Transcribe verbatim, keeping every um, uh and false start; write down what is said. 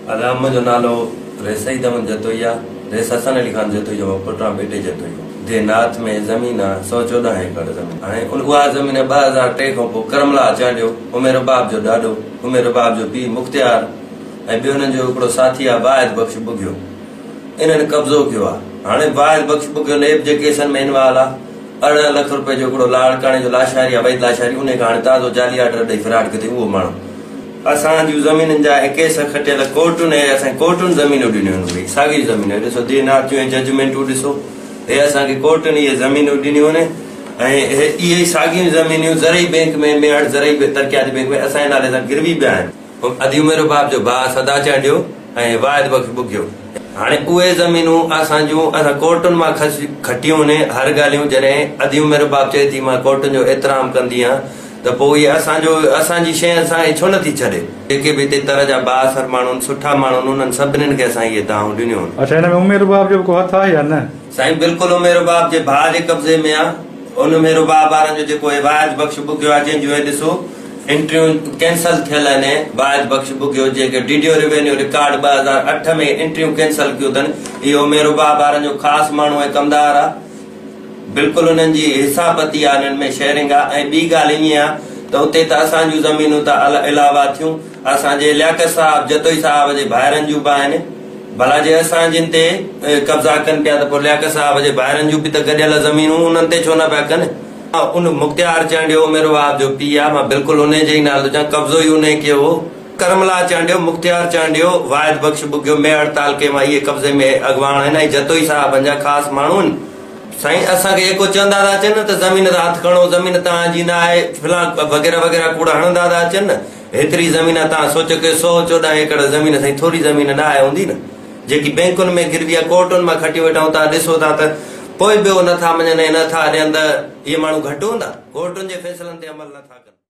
अदाम जो नालो रेसई दमन जतोइया रेस हसन अली खान जतोई जो पुटरा बेटे जतोई देनाथ में जमीन आ सौ चौदह एकड़ जमीन हाणे उहा जमीन ॿ हज़ार टे खां पोइ करमला चाढ़ियो उमेर बाप जो ॾाॾो उमेर बाप जो पीउ मुख्तियार ऐं ॿियो हुननि जो हिकिड़ो साथी आहे वाहिद बख्श बुगियो इन्हनि कब्ज़ो कयो आहे। हाणे वाहिद बख्श बुगियो नेब जे केसनि में इनवाल आहे। अरिड़हं लख रुपए जो हिकिड़ो लाड़काणे जो लाशारी आहे वैद लाशारी उन खां हाणे ताज़ो जाली आर्डर ॾेई फिराड कयो उहो माण्हू असांजूं ज़मीनुनि जा केस खटियल कोर्टुनि ऐं असांखे कोर्टुनि ज़मीनूं ॾिनियूं आहिनि साॻी ज़मीन ॾिसो देनाथ जूं जजमेंटूं ॾिसो हे असांखे कोर्टुनि इहे ज़मीनूं ॾिनियूं आहिनि ऐं इहे साॻियूं ज़मीनियूं ज़रई बैंक में मेहर ज़रई तरक़ियाती बैंक में असांजे नाले सां गिरवी पिया आहिनि। अदी उमेर बाप जो भाउ सदा चांडियो ऐं वाहिद बख्श बुगियो हाणे उहे ज़मीनूं असांजूं असां कोर्टुनि मां खटियूं आहिनि हर ॻाल्हियूं जॾहिं अदी उमेर बाप चए थी मां कोर्टुनि जो एतिराम कंदी आहियां त पोइ इहे असांजो असांजी शइ असांखे छो नथी छॾे जेके बि हिते तरह जा बासर माण्हू सुठा माण्हू उन्हनि सभिनीनि खे असां इहे दावूं ॾिनियूं आहिनि। अच्छा हिन में उमेर बाप जो को हथ आहे या न? साईं बिल्कुलु उमेर बाप जे भाउ जे कब्ज़े में आहे। उन उमेर बाप वारनि जो जेको वाहिद बख्श बुगियो आहे जंहिंजूं ॾिसो इंटरव्यू कैंसल थियल आहिनि वाहिद बख्श बुगियो जेके डीडीओ रेवेन्यू रिकॉर्ड ॿ हज़ार अठ में इंटरव्यू कैंसल कयो अथनि इहो उमेर बाप वारनि जो ख़ासि माण्हू ऐं कमदार आहे। बिल्कुलु हुननि जी हिसाबती आहे हिननि में शेयरिंग आहे। ऐं ॿी ॻाल्हि ईअं आहे त उते त असांजूं ज़मीनूं त इलावा थियूं असांजे लियाकत साहब जतोई साहब जे भाइरनि जूं बि आहिनि भला जे असां जिन ते कब्ज़ा कनि पिया त पोइ लियाकत साहब जे भाइरनि जूं बि त गॾियल ज़मीनूं उन्हनि ते छो न पिया कनि। उन मुख्तियार चांडियो उमेर बाप जो पीउ आहे मां बिल्कुलु उन जे ई नालो चां कब्ज़ो ई उन कयो हो। करमला चांडियो मुख्तियार चांडियो वाहिद बख्श बुगियो मेहर तालके मां इहे कब्ज़े में अॻवान आहिनि ऐं जतोई साहब जा ख़ासि माण्हू आहिनि। साईं असांखे जेको चवंदा था अचनि त ज़मीन तां हथु खणो ज़मीन तव्हांजी न आहे फिलहाल वग़ैरह वग़ैरह कूड़ा हणंदा था अचनि न हेतिरी ज़मीन तव्हां सोचो की सौ चोॾहं एकड़ ज़मीन साईं थोरी ज़मीन न आहे हूंदी न जेकी बैंकुनि में गिरवी आहे कोर्टुनि मां खटी वेठा था ॾिसो था त पोइ ॿियो नथा मञनि नथा ॾियनि त इहे माण्हू घटि हूंदा कोर्टुनि जे फ़ैसिलनि ते अमल नथा कनि।